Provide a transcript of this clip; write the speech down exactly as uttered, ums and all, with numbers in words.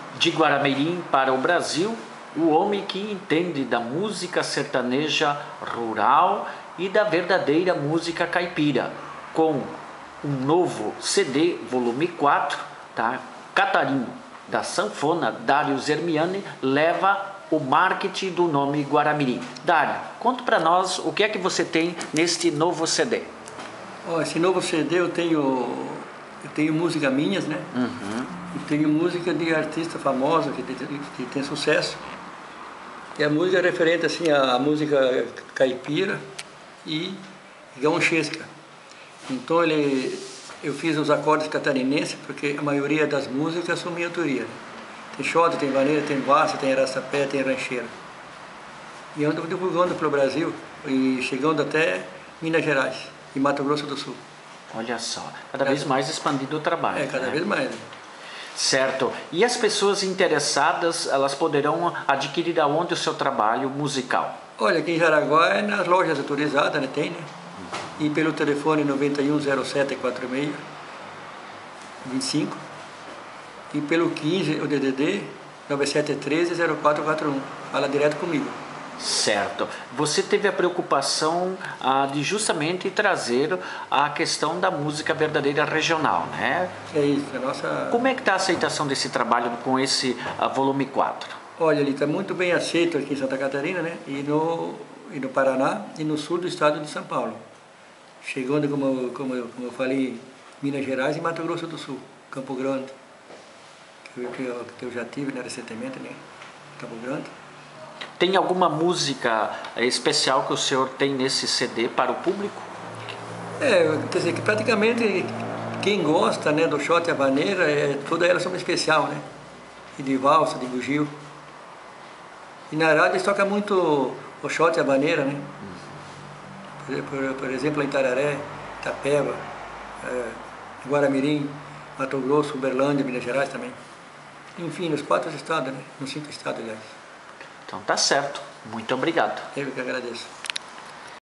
De Guaramirim para o Brasil, o homem que entende da música sertaneja rural e da verdadeira música caipira, com um novo C D, volume quatro, tá? Catarino, da sanfona, Dário Zermiani, leva o marketing do nome Guaramirim. Dário, conta para nós o que é que você tem neste novo C D. Oh, esse novo C D eu tenho, eu tenho música minhas, né? Uhum. Eu tenho música de artista famosa que, que tem sucesso. E a música é referente assim à música caipira e gauchesca. Então ele, eu fiz os acordes catarinenses, porque a maioria das músicas são minha autoria. Tem xota, tem vaneira, tem valsa, tem araçapé, tem rancheira. E ando divulgando pelo Brasil e chegando até Minas Gerais e Mato Grosso do Sul. Olha só, cada vez mais expandido o trabalho. É, cada né? vez mais. Certo. E as pessoas interessadas, elas poderão adquirir aonde o seu trabalho musical? Olha, aqui em Jaraguá é nas lojas autorizadas, né? Tem, né? E pelo telefone noventa e um zero sete quarenta e seis vinte e cinco e pelo quinze, o D D D nove sete um três zero quatro quatro um. Fala direto comigo. Certo. Você teve a preocupação ah, de justamente trazer a questão da música verdadeira regional, né? É isso, a nossa... Como é que está a aceitação desse trabalho com esse ah, volume quatro? Olha, ele está muito bem aceito aqui em Santa Catarina, né? E no, e no Paraná e no sul do estado de São Paulo. Chegando, como, como, eu, como eu falei, Minas Gerais e Mato Grosso do Sul, Campo Grande, que eu, que eu, que eu já tive, né, recentemente, né? Campo Grande. Tem alguma música especial que o senhor tem nesse C D para o público? É, quer dizer, que praticamente quem gosta, né, do shot e a vaneira, é, todas elas são especial, né? E de valsa, de bugio. E na rádio eles tocam muito o shot e a vaneira, né? Por, por, por exemplo, em Itararé, Itapeva, é, Guaramirim, Mato Grosso, Uberlândia, Minas Gerais também. Enfim, nos quatro estados, né? Nos cinco estados, aliás. Então tá certo. Muito obrigado. Eu que agradeço.